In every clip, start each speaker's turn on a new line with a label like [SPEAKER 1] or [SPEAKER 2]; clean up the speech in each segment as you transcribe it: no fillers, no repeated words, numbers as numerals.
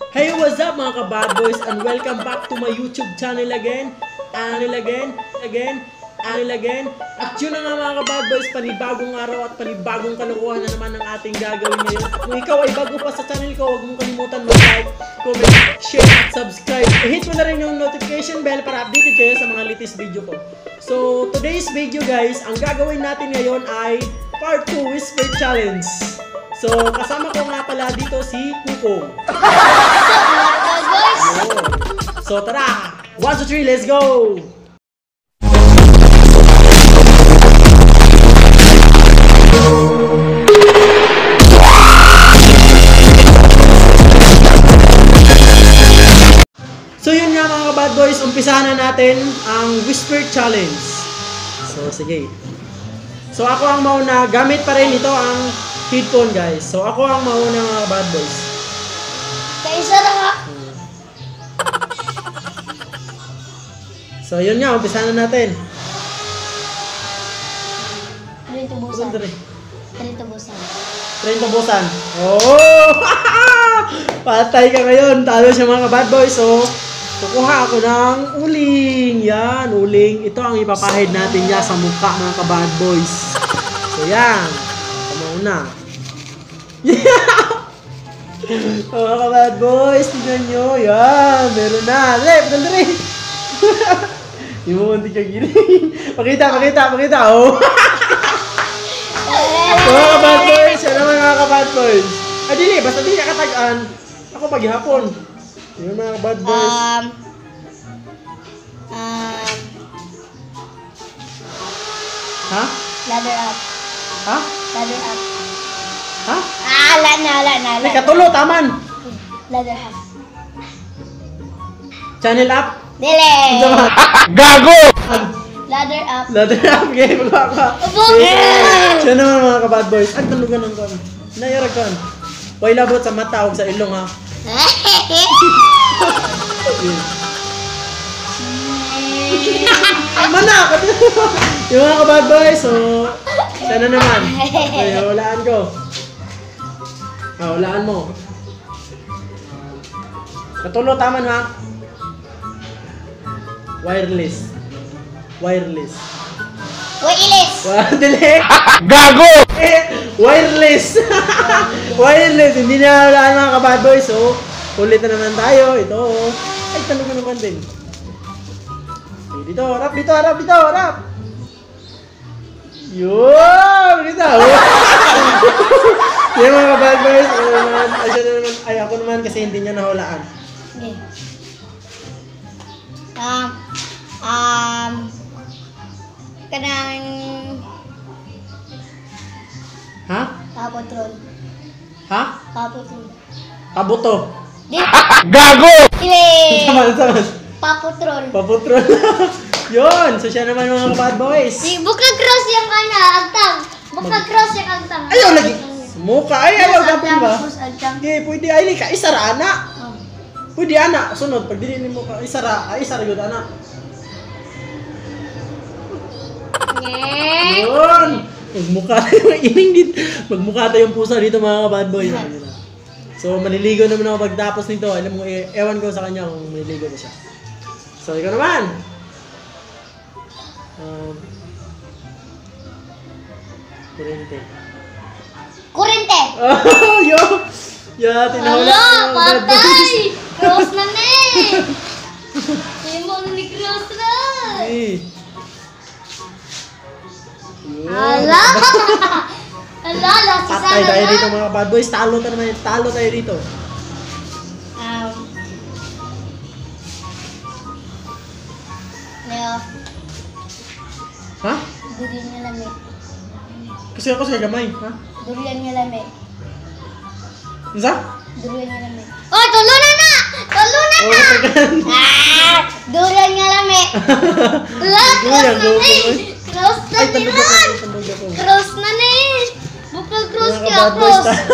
[SPEAKER 1] Hey, what's up mga ka-bad boys and welcome back to my YouTube channel again. At yun na nga mga ka-bad boys, panibagong araw at panibagong kalokohan na naman ang ating gagawin ngayon. Kung ikaw ay bago pa sa channel ko, huwag mong kalimutan mag-like, comment, share, at subscribe. I-hit mo na rin yung notification bell para updated kayo sa mga latest video ko. So, today's video guys, ang gagawin natin ngayon ay Part 2 Whisper Challenge. So, kasama ko nga pala dito si Kukong. So, tara! 1, 2, 3, let's go! So, yun nga mga bad boys, umpisahan na natin ang Whisper Challenge. So, sige. So, ako ang mauna. Gamit pa rin ito ang headphone guys. So, ako ang mauna mga bad boys.
[SPEAKER 2] Kaisa lang ha.
[SPEAKER 1] So, yun nga. Umpisahan na natin.
[SPEAKER 2] Dito busan.
[SPEAKER 1] Dito busan. Oh! Patay ka ngayon. Talo siya mga bad boys. So, kukuha ako ng uling. Yan, uling. Ito ang ipapahid natin niya sa mukha mga ka-bad boys. So, yan. Mauna. Mga ka-bad boys, tignan nyo. Yan, meron na. Lep, dali. Yung muntik kang gini. Pakita. Oh. Mga ka-bad boys, yan naman mga ka-bad boys. Ay, dili, basta di nakatagaan. Ako paghihapon. Yun mga bad boys. Ha?
[SPEAKER 2] Ladder up.
[SPEAKER 1] Ha?
[SPEAKER 2] Ladder up.
[SPEAKER 1] Ha?
[SPEAKER 2] Ala na.
[SPEAKER 1] Ay, katulo, taman.
[SPEAKER 2] Ladder up.
[SPEAKER 1] Channel up.
[SPEAKER 2] Dili.
[SPEAKER 1] Gago!
[SPEAKER 2] Ladder up.
[SPEAKER 1] Ladder up, okay, magkaka.
[SPEAKER 2] Upo.
[SPEAKER 1] Siya naman mga ka-bad boys. Ay, talugan ng kon. Nayarag kon. Huwag labot sa mata, huwag sa ilong ha. Mana! Yung mga ka-bad boys, so siya na naman. Okay, hulaan ko. Hulaan mo. Katulo, taman ha. Wireless.
[SPEAKER 2] Wireless.
[SPEAKER 1] Dili. Gago! Wireless. Wireless. Hindi na hulaan mga ka-bad boys, so ulit na naman tayo. Ito. Ay, tanong ko naman din. Dito, harap. Yun! Dito. Yung mga bad boys, ay ako naman kasi hindi niya nahulaan.
[SPEAKER 2] Okay. Kanang
[SPEAKER 1] Ha?
[SPEAKER 2] Papotron.
[SPEAKER 1] Ha?
[SPEAKER 2] Papotron.
[SPEAKER 1] Pabuto.
[SPEAKER 2] Gago!
[SPEAKER 1] Saman.
[SPEAKER 2] Papotron.
[SPEAKER 1] Paputron. Yun! So siya naman mga bad boys.
[SPEAKER 2] Buka cross yung agtang. Buka cross yung agtang.
[SPEAKER 1] Ayaw lagi. Mukha. Ayaw gapin ba?
[SPEAKER 2] Agtang.
[SPEAKER 1] Okay, pwede. Ay, ka. Isara, anak. Pwede, anak. Sunod. Pag dininin mo ka. Isara yun, anak. Yun! Magmukha tayo ining dito. Magmukha tayong pusa dito mga bad boys. So, maliligo naman ako pagtapos nito. Alam mo, ewan ko sa kanya kung maliligo na siya. So, ikaw naman.
[SPEAKER 2] Kurente.
[SPEAKER 1] Oh, yo! Yeah, tinahula.
[SPEAKER 2] Ala, patay! Cross na ne! Simon ni cross na! Ala! Ala, lasi sa
[SPEAKER 1] Patay tayo dito mga bad boys. Talo tayo dito.
[SPEAKER 2] Leo,
[SPEAKER 1] Ha?
[SPEAKER 2] durian nga lamig.
[SPEAKER 1] Kasi ako sa gamay. Ha?
[SPEAKER 2] Durian nga lamig.
[SPEAKER 1] Isa?
[SPEAKER 2] Durian nga lamig. Oh, tulo na na! Tulo na
[SPEAKER 1] Oh,
[SPEAKER 2] na!
[SPEAKER 1] sagan.
[SPEAKER 2] Durian nga lamig. Ala,
[SPEAKER 1] Durian,
[SPEAKER 2] cross na
[SPEAKER 1] go,
[SPEAKER 2] ne! Cross na
[SPEAKER 1] Ay, tandog
[SPEAKER 2] nilan!
[SPEAKER 1] ako.
[SPEAKER 2] Cross na ne! Bukal cross
[SPEAKER 1] Mga
[SPEAKER 2] kaya,
[SPEAKER 1] bad boys
[SPEAKER 2] cross!
[SPEAKER 1] tayo.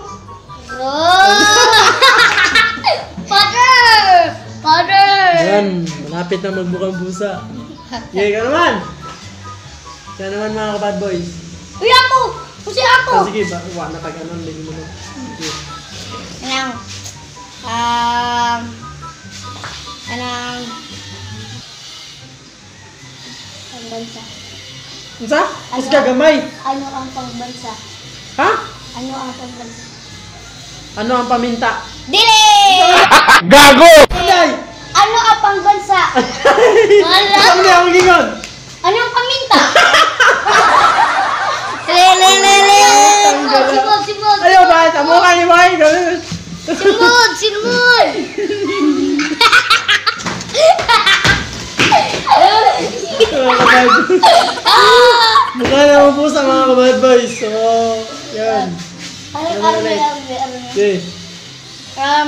[SPEAKER 2] Father!
[SPEAKER 1] Yan, malapit na magbukang busa. Yay ka naman! Siya naman mga bad boys.
[SPEAKER 2] Uy, ako! Kasi ako!
[SPEAKER 1] Sige, natag-anon, lagi mo na. Sige.
[SPEAKER 2] Ano?
[SPEAKER 1] Unsa? Mas gagamay.
[SPEAKER 2] Ano ang pangbansa?
[SPEAKER 1] Ha?
[SPEAKER 2] Ano ang pangbansa?
[SPEAKER 1] Ano ang paminta?
[SPEAKER 2] Dili!
[SPEAKER 3] Gago!
[SPEAKER 1] Ay!
[SPEAKER 2] Ano ang pangbansa? Wala!
[SPEAKER 1] Ano niya ang gingon?
[SPEAKER 2] Ano ang paminta? Simod, simod!
[SPEAKER 1] Ayaw ba? Tamo ka ni Bay.
[SPEAKER 2] Simod, simod!
[SPEAKER 1] Mukha naman po sa mga kabad boys. So, yan.
[SPEAKER 2] Arme.
[SPEAKER 1] Okay.
[SPEAKER 2] Um,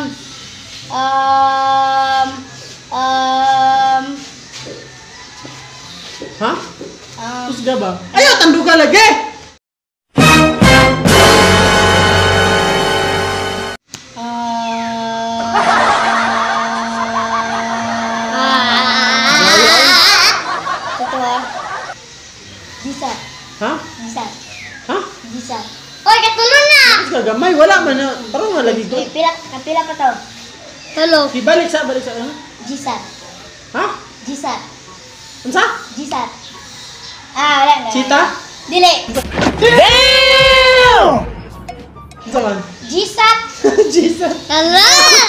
[SPEAKER 1] Ha? Kusga ba? Ayaw, tanduga lagi!
[SPEAKER 2] Ito ah. Gisat.
[SPEAKER 1] Ha?
[SPEAKER 2] Gisat.
[SPEAKER 1] Ha?
[SPEAKER 2] Gisat. Oy, katulong na!
[SPEAKER 1] Kusga gamay, wala man na. Parang nga lagi ko.
[SPEAKER 2] Kapila pa to. Tulo.
[SPEAKER 1] Ibalik sa, balik sa. Ano?
[SPEAKER 2] Gisat.
[SPEAKER 1] Ha?
[SPEAKER 2] Gisat.
[SPEAKER 1] Unsa?
[SPEAKER 2] Gisat. Wala na.
[SPEAKER 1] Chita?
[SPEAKER 2] Dili.
[SPEAKER 3] Damn!
[SPEAKER 1] Unsa man?
[SPEAKER 2] Gisat.
[SPEAKER 1] Jesus.
[SPEAKER 2] Kala!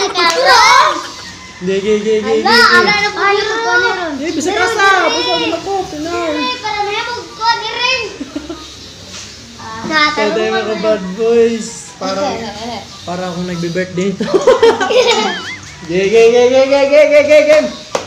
[SPEAKER 1] Gigi.
[SPEAKER 2] Ano na po ron?
[SPEAKER 1] Eh, bisa ka sa. Bisa ka ko. Pinaw.
[SPEAKER 2] Para may abog ko, ni rin.
[SPEAKER 1] Kaya tayo mga bad boys. Para akong nagbe-birthday ito. Gigi.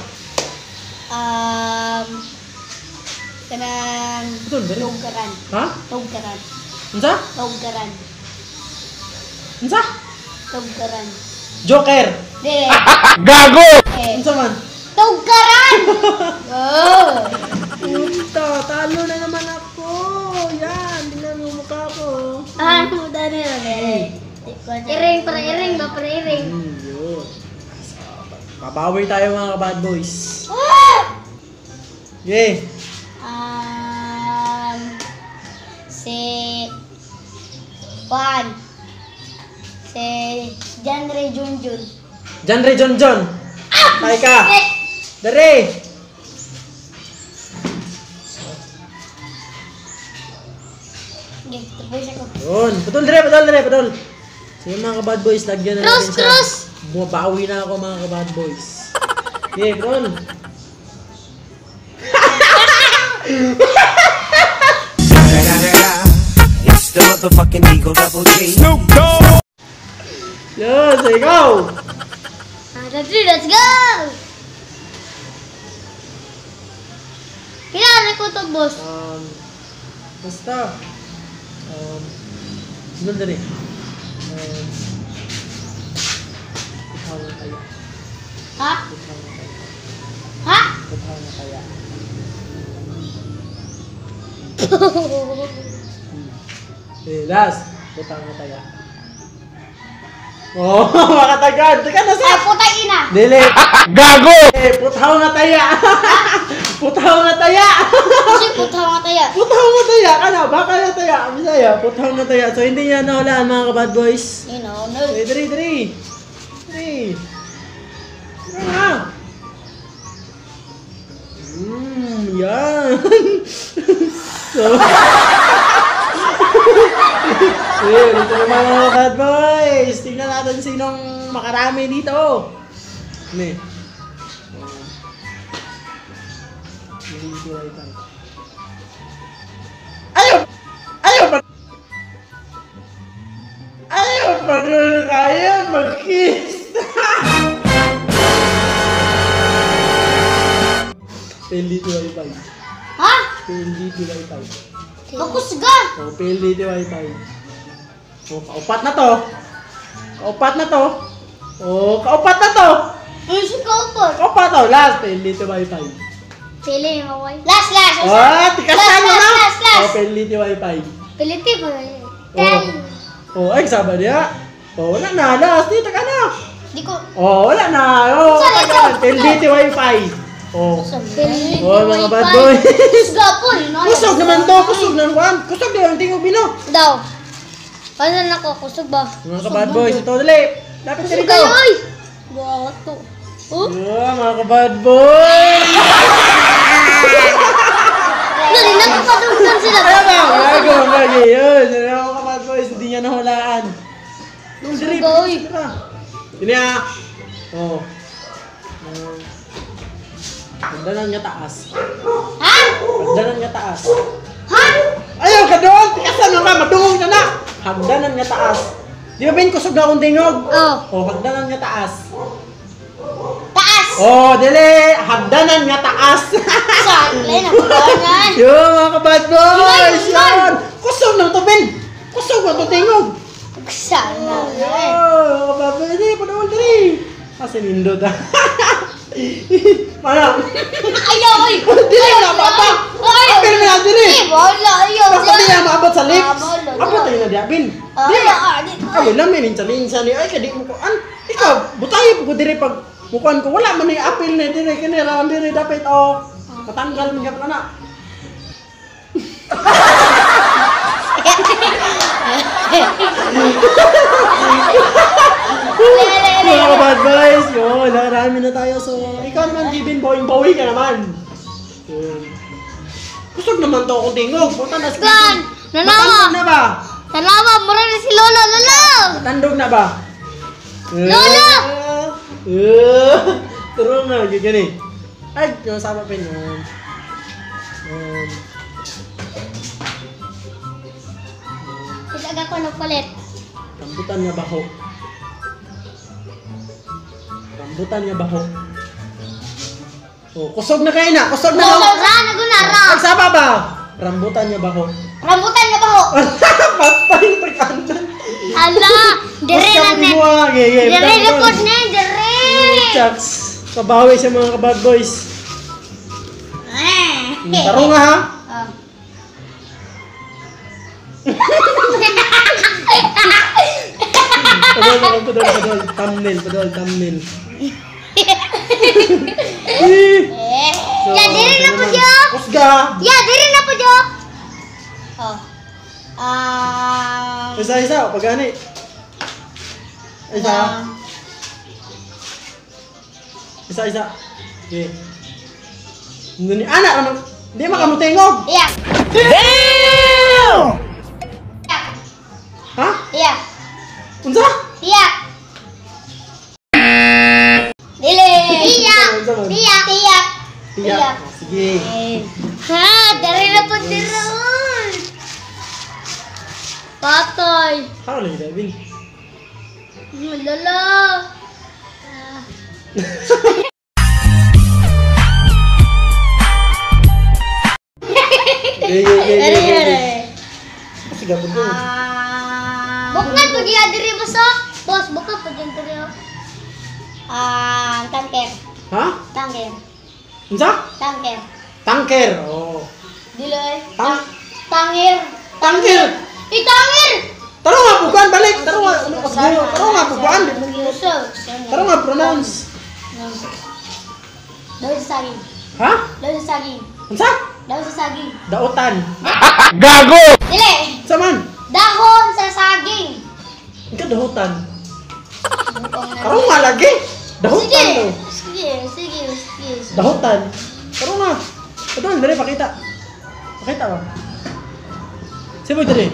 [SPEAKER 2] Kanang
[SPEAKER 1] Betul, betul.
[SPEAKER 2] tugkaran.
[SPEAKER 1] Ha?
[SPEAKER 2] Tugkaran.
[SPEAKER 1] Unsa?
[SPEAKER 2] Tugkaran.
[SPEAKER 1] Unsa?
[SPEAKER 2] Tugkaran.
[SPEAKER 1] Joker.
[SPEAKER 2] Dili.
[SPEAKER 3] Gago!
[SPEAKER 1] Unsa man?
[SPEAKER 2] Tugkaran! Oh!
[SPEAKER 1] Puta, talo na naman ako. Yan, tingnan mo mukha ko.
[SPEAKER 2] Ano dali rin? Iring, para iring ba? Para iring.
[SPEAKER 1] Yun. Papawi tayo mga bad boys. Okay.
[SPEAKER 2] Si Juan. Si Janre Junjun.
[SPEAKER 1] Janre John. Tay ka. Dere.
[SPEAKER 2] Okay, tapos ako.
[SPEAKER 1] Yun. Putol. Sige mga bad boys, lagyan na natin siya.
[SPEAKER 2] Cross!
[SPEAKER 1] Bumabawi na ako mga bad boys. Okay, roll.
[SPEAKER 4] It's the motherfucking Eagle Double G.
[SPEAKER 3] Snoop Dogg!
[SPEAKER 1] Yun, sige go.
[SPEAKER 2] Let's go! Kailangan ko to, boss.
[SPEAKER 1] Basta. Sunod na rin. Butaw na kaya.
[SPEAKER 2] Ha?
[SPEAKER 1] Butaw na kaya.
[SPEAKER 2] Ha?
[SPEAKER 1] Butaw na kaya. Last. Butaw na kaya. Oh, makatagad. Teka na sa.
[SPEAKER 2] Putang ina!
[SPEAKER 1] Dili.
[SPEAKER 3] Gago!
[SPEAKER 1] Putaw na taya. Putaw na taya.
[SPEAKER 2] Kasi putang nga tayo.
[SPEAKER 1] Putaw na taya ka na. Baka na taya. Bisaya. Putaw na taya. So, hindi niya nahulaan mga kabad boys.
[SPEAKER 2] You know, no.
[SPEAKER 1] Okay, dali. Ah. Yan. So, dito naman mga bad boys. Tingnan natin sinong makarami dito. Ano Ayaw pa kaya mag-kiss. PLDT Wi-Fi.
[SPEAKER 2] Ha?
[SPEAKER 1] PLDT Wi-Fi.
[SPEAKER 2] Makusga!
[SPEAKER 1] Oh, PLDT Wi-Fi. Oh, kaupat na to. Oh, kaupat na to.
[SPEAKER 2] Ano si Kaupat?
[SPEAKER 1] Kaupat to. Last, PLDT Wi-Fi.
[SPEAKER 2] Pili yung away. Last!
[SPEAKER 1] Oh, tikasan mo na.
[SPEAKER 2] Last!
[SPEAKER 1] Oh, PLDT Wi-Fi.
[SPEAKER 2] Piliti ba?
[SPEAKER 1] Oh, ay, sabi niya. Oh, wala na. Last, dito ka na.
[SPEAKER 2] Di ko...
[SPEAKER 1] Oh, wala na. Oh, tagal. PLDT Wi-Fi. Oh. Oh, mga bad boy.
[SPEAKER 2] Kusga po.
[SPEAKER 1] Kusog naman to. Kusog na naman. Kusog na yung tingog bino.
[SPEAKER 2] Daw. Paano na ako? Kusog ba?
[SPEAKER 1] Mga ka-bad boys, ito dali. Lapit ka
[SPEAKER 2] Kusog
[SPEAKER 1] rito.
[SPEAKER 2] kayo, oy! Gawat to. Oh?
[SPEAKER 1] Yeah, mga ka-bad boys.
[SPEAKER 2] Dali na! Ano pa doon sila?
[SPEAKER 1] Ayaw ba? Gago, gago. Yun. Yan ako ka bad boys. Hindi niya nahulaan. Nung drip.
[SPEAKER 2] Goy.
[SPEAKER 1] Yun niya. Oh. Hagdanan nga taas.
[SPEAKER 2] Ha?
[SPEAKER 1] Hagdanan nga taas.
[SPEAKER 2] Ha?
[SPEAKER 1] Ayaw ka doon! Tikasan mo ka! Madungog ka na! Hagdanan nga taas. Di ba Ben, kusog na akong tingog?
[SPEAKER 2] Oh.
[SPEAKER 1] Oh, hagdanan nga taas.
[SPEAKER 2] Taas!
[SPEAKER 1] Oh, dili! Hagdanan nga taas!
[SPEAKER 2] Saan? Lay na pagkawanan.
[SPEAKER 1] Yun, mga kabad boys!
[SPEAKER 2] Yun!
[SPEAKER 1] Yun! Kusog ng to, Ben! Kusog na to tingog!
[SPEAKER 2] Saan na?
[SPEAKER 1] Oh, mga kabad boys! Dili, padawal dili! Kasi nindot ah. Mana?
[SPEAKER 2] Ayaw, oy!
[SPEAKER 1] Dili na, papa!
[SPEAKER 2] Ayaw!
[SPEAKER 1] Apil mo na dili!
[SPEAKER 2] Eh, wala, ayaw.
[SPEAKER 1] Basta di na maabot sa lips!
[SPEAKER 2] Wala, wala.
[SPEAKER 1] Abot tayo na di, Ben! Di!
[SPEAKER 2] Dito.
[SPEAKER 1] Kami namin, insa-linsa ni, ay, kadi mo ko, ikaw, butayin ko diri pag mukuhan ko, wala man yung apil na diri, kinirawan diri, dapat, matanggal mo gyapon na. Mga bad boys, yun, nakarami na tayo, so, ikaw naman, Jibin, bawing-bawi ka naman. Yun. Kusog naman to akong tingog, puta na
[SPEAKER 2] Gan!
[SPEAKER 1] Matandog na ba?
[SPEAKER 2] Salamat, mura na si Lola, Lola!
[SPEAKER 1] Matandog na ba?
[SPEAKER 2] Lola!
[SPEAKER 1] Turun na, gini. Ay, yung sama pa yun.
[SPEAKER 2] Isaga ko nagpalit.
[SPEAKER 1] Rambutan niya baho. Rambutan niya baho. Oh, kusog na kayo na, kusog na
[SPEAKER 2] Lola,
[SPEAKER 1] kayo.
[SPEAKER 2] ra, naguna, ra!
[SPEAKER 1] Ay, sama ba? Rambutan niya baho.
[SPEAKER 2] Rambutan nga ba ho?
[SPEAKER 1] Patay na pagkandan.
[SPEAKER 2] Ala! Dire na ne! Dire na po ne! Dire!
[SPEAKER 1] Chucks. Kabawi siya mga kabad boys. Taro nga ha.
[SPEAKER 2] Ah.
[SPEAKER 1] Padol. Thumbnail.
[SPEAKER 2] Ya, dire na po siya!
[SPEAKER 1] Kusga.
[SPEAKER 2] Ya, dire na po siya! Oh.
[SPEAKER 1] Isa, pagani. Isa. Okay. Nuni anak naman. Di makamutingog.
[SPEAKER 2] Iya.
[SPEAKER 3] Damn!
[SPEAKER 1] Ha?
[SPEAKER 2] Iya.
[SPEAKER 1] Unsa?
[SPEAKER 2] Iya. Dili. Iya.
[SPEAKER 1] Unsa?
[SPEAKER 2] Iya. Iya.
[SPEAKER 1] Tiyak. Sige.
[SPEAKER 2] Ha, dari na po diron. Patay.
[SPEAKER 1] How lagi David?
[SPEAKER 2] Malala.
[SPEAKER 1] Ye. Kasi gabon ko.
[SPEAKER 2] Bukan po dia diri besok. Bos, bukan po dia diri. Tangker.
[SPEAKER 1] Ha?
[SPEAKER 2] Tangker.
[SPEAKER 1] Unsa?
[SPEAKER 2] Tangker.
[SPEAKER 1] Tangker. Oh.
[SPEAKER 2] Diloy.
[SPEAKER 1] Tang-
[SPEAKER 2] Tangir.
[SPEAKER 1] Tangker.
[SPEAKER 2] Tangir.
[SPEAKER 1] Taro nga bukan balik. Taro nga bukan. Taro nga pronounce.
[SPEAKER 2] Daun saging.
[SPEAKER 1] Ha?
[SPEAKER 2] Daun saging.
[SPEAKER 1] Unsa?
[SPEAKER 2] Daun sa saging.
[SPEAKER 1] Dautan.
[SPEAKER 3] Gago!
[SPEAKER 2] Dili.
[SPEAKER 1] Saman.
[SPEAKER 2] Dahon sa saging.
[SPEAKER 1] Ika dautan. Taro nga lagi. Dautan to.
[SPEAKER 2] Sige.
[SPEAKER 1] Dahutan. Taro nga. Ito, dali pakita. Pakita ba? Sibo dali.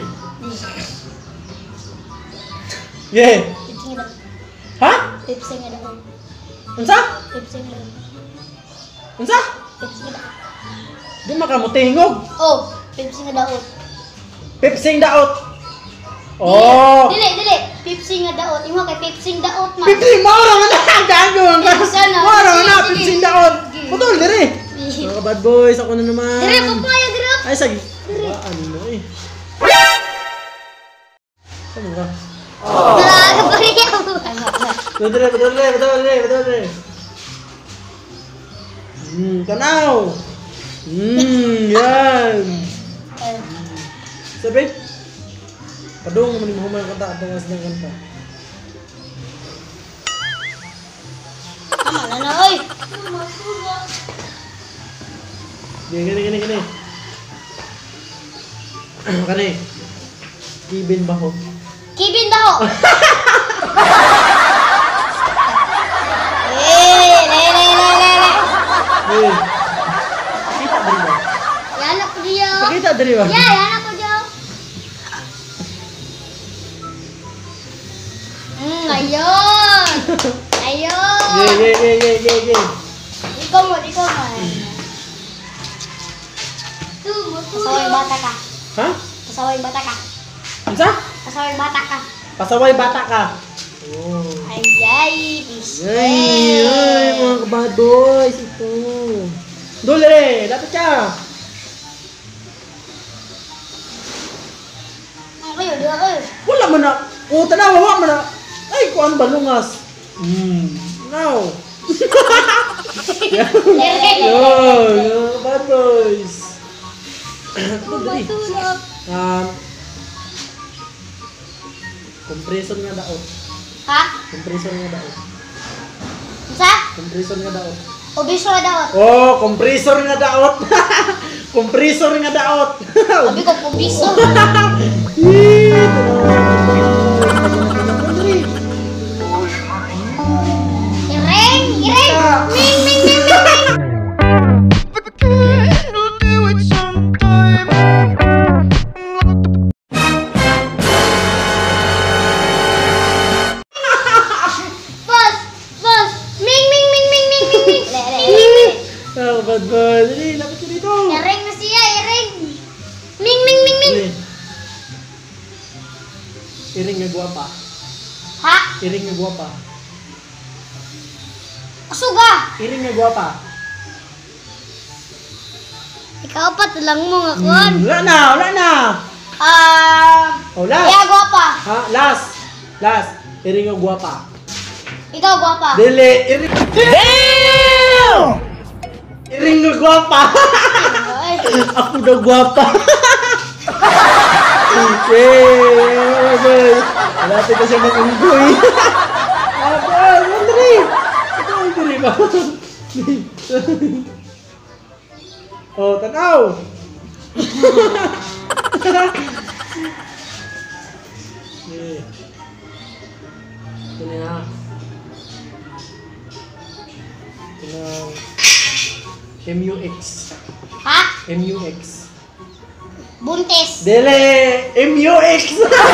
[SPEAKER 1] Yeah.
[SPEAKER 2] Pipsing nga
[SPEAKER 1] Ha?
[SPEAKER 2] Pipsing nga dahon.
[SPEAKER 1] Unsa?
[SPEAKER 2] Pipsing nga dahon.
[SPEAKER 1] Unsa?
[SPEAKER 2] Pipsing nga dahon.
[SPEAKER 1] Di makamutingog.
[SPEAKER 2] Oh, pipsing nga dahon.
[SPEAKER 1] Pipsing daot. Oh.
[SPEAKER 2] Dili. Pipsing nga daot. Imo kay pipsing daot man.
[SPEAKER 1] Pipsing mo ra man na gago ang
[SPEAKER 2] Pipsing na.
[SPEAKER 1] mo ra man na
[SPEAKER 2] Sige.
[SPEAKER 1] pipsing daot.
[SPEAKER 2] Sige.
[SPEAKER 1] Putol dire. Mga bad boys, ako na naman.
[SPEAKER 2] Dire papaya dire.
[SPEAKER 1] Ay sagi. Ano na eh. Ano ba?
[SPEAKER 2] Talaga pa rin.
[SPEAKER 1] Betul. Tanaw. Yan. Sabi. Padung mo ni mo man kanta at ngas ng kanta.
[SPEAKER 2] Mana na oy.
[SPEAKER 1] Gini. Kani. Kibin baho.
[SPEAKER 2] Kibin daw. Le.
[SPEAKER 1] Kita ba?
[SPEAKER 2] Yan ako dia.
[SPEAKER 1] diri ba?
[SPEAKER 2] Ya, yan ako, Joe. Ayun. Ayun.
[SPEAKER 1] Ye.
[SPEAKER 2] Ikaw mo. Pasaway bata ka.
[SPEAKER 1] Ha?
[SPEAKER 2] Pasaway bata ka.
[SPEAKER 1] Unsa?
[SPEAKER 2] Pasaway bata ka.
[SPEAKER 1] Pasaway bata ka. Oh.
[SPEAKER 2] Ayay, bis.
[SPEAKER 1] Ay, mga bad boys, ito. Dole, dapat ka.
[SPEAKER 2] Ang kayo, di ako.
[SPEAKER 1] Wala man na. O, tanawa, wala man na. Ay, kuan balungas. Now. Yo, bad boys. Ito, dali.
[SPEAKER 2] Matulog.
[SPEAKER 1] Compressor nga daot.
[SPEAKER 2] Ha?
[SPEAKER 1] Compressor nga daot.
[SPEAKER 2] Sa?
[SPEAKER 1] Compressor nga daot.
[SPEAKER 2] Obiso na daw.
[SPEAKER 1] Oh, compressor nga daot. Compressor nga daot.
[SPEAKER 2] Sabi ko, obiso. Ireng! Ming! Boss! Ming!
[SPEAKER 1] Oh, bad boy. Dali, lapit ko dito.
[SPEAKER 2] Ireng na siya, ireng! Ming!
[SPEAKER 1] Dali. Iring nga guwapa.
[SPEAKER 2] Ha?
[SPEAKER 1] Iring nga guwapa.
[SPEAKER 2] Asuga!
[SPEAKER 1] Iring nga guwapa.
[SPEAKER 2] Ikaw pa, tulang mo nga kon.
[SPEAKER 1] Wala na. Oh, last.
[SPEAKER 2] Kaya gwapa.
[SPEAKER 1] Ha, last. Iring nga guwapa.
[SPEAKER 2] Ikaw gwapa.
[SPEAKER 1] Dili, iring. Damn! Iring nga guwapa.
[SPEAKER 2] Ay,
[SPEAKER 1] Ako daw guwapa. Okay. Malapit na siya mag-unggoy. Mandri. Ito ang diri ba? Oh, tanaw. Okay. Ito na. Ito na. MUX.
[SPEAKER 2] ha?
[SPEAKER 1] MUX.
[SPEAKER 2] Buntis.
[SPEAKER 1] Dele! MUX!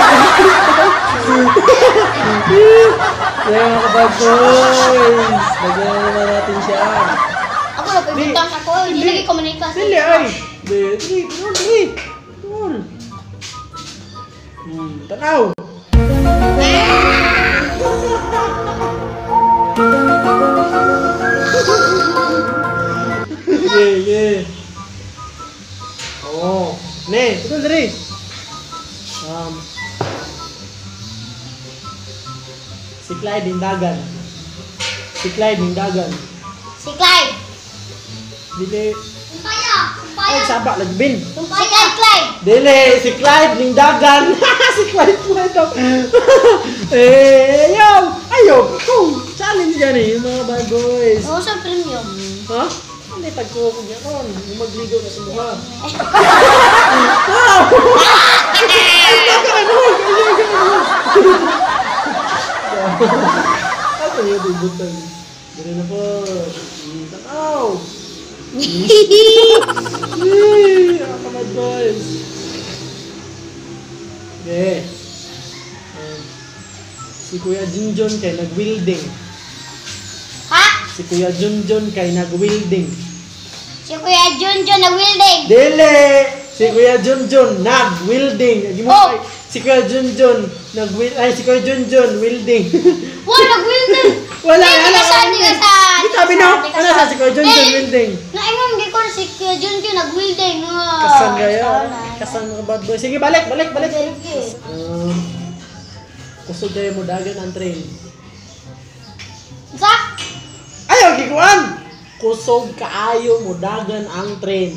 [SPEAKER 1] Kaya mga kabag boys! Lagyan na naman natin siya.
[SPEAKER 2] Ako na pagbutas ako. Hindi lagi komunikas.
[SPEAKER 1] Dili ay! Dili! Tanaw! Yeah. Oh. Ne, betul dari. Siklay dindagan.
[SPEAKER 2] Si Clyde.
[SPEAKER 1] Dili.
[SPEAKER 2] Sumpaya.
[SPEAKER 1] Ay, sabak lagi bin.
[SPEAKER 2] Sumpaya. Si Clyde.
[SPEAKER 1] Dili, si Clyde dindagan. Si Clyde mo ito. Ayo. Challenge gani mga bad boys.
[SPEAKER 2] Oo, sa premium.
[SPEAKER 1] Ha? Hindi tagko ko niya kon. Magligaw na sa mukha. Ako niya dibutan. Dili na po. Tanaw. Mga bad boys. Okay. Si Kuya Junjun kay nag-welding.
[SPEAKER 2] Ha?
[SPEAKER 1] Si Kuya Junjun kay nag-welding.
[SPEAKER 2] Si Kuya Junjun na welding.
[SPEAKER 1] Dili! Si Kuya Junjun nag-welding.
[SPEAKER 2] Oh.
[SPEAKER 1] Si Kuya Junjun si Kuya Junjun welding.
[SPEAKER 2] Wow, nag-welding.
[SPEAKER 1] Wala,
[SPEAKER 2] Hindi ka sa.
[SPEAKER 1] Di sabi na, ano sa si Kuya Junjun welding?
[SPEAKER 2] Naimong di ko si Kuya Junjun nag-welding.
[SPEAKER 1] Kasan kaya? Kasan mga bad boy. Sige, balik. Kusog kayo mo dagan ang train.
[SPEAKER 2] Sa?
[SPEAKER 1] Ayaw, gikuan! Kusog kaayo mo dagan ang train.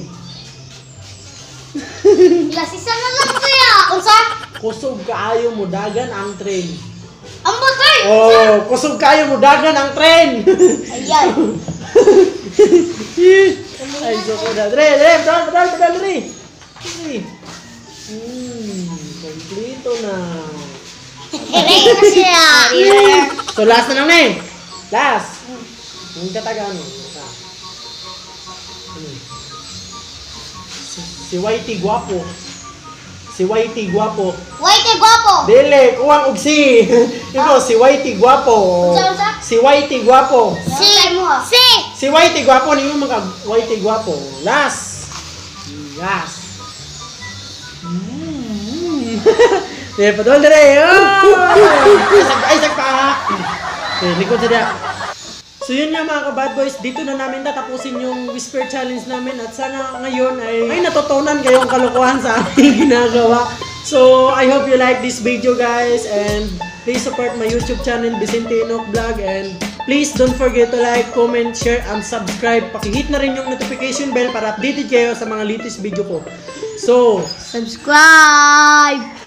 [SPEAKER 2] Lasisa na lang kuya. Unsa?
[SPEAKER 1] Kusog kaayo mo dagan ang train.
[SPEAKER 2] Ang butay.
[SPEAKER 1] Oh, kusog kaayo mo dagan ang train.
[SPEAKER 2] Ayan.
[SPEAKER 1] Ay, so ko na. Dre, pedal. Kompleto na.
[SPEAKER 2] Ereng na siya.
[SPEAKER 1] So, last na lang na eh. Last. Yung katagan mo. Si Whitey Guapo. Si Whitey Guapo.
[SPEAKER 2] Whitey Guapo.
[SPEAKER 1] Dili, kuwang og si. Ito, si Whitey Guapo.
[SPEAKER 2] Unsa?
[SPEAKER 1] Si Whitey Guapo.
[SPEAKER 2] Si.
[SPEAKER 1] Si Whitey Guapo, ni mo mga Whitey Guapo. Last. Dili, padol dire. Isag pa. Likod sa dia. So yun nga mga ka-bad boys, dito na namin tatapusin yung Whisper Challenge namin at sana ngayon ay natutunan kayong kalokohan sa aming ginagawa. So I hope you like this video guys and please support my YouTube channel Vicente Enoch Vlog and please don't forget to like, comment, share, and subscribe. Pakihit na rin yung notification bell para updated kayo sa mga latest video ko. So,
[SPEAKER 2] Subscribe.